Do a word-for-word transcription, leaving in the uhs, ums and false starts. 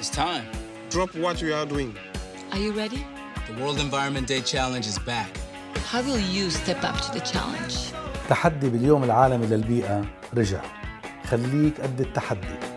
It's time. Drop what you are doing. Are you ready? The World Environment Day Challenge is back. How will you step up to the challenge? تحدي باليوم العالمي للبيئة رجع. خليك قد التحدي.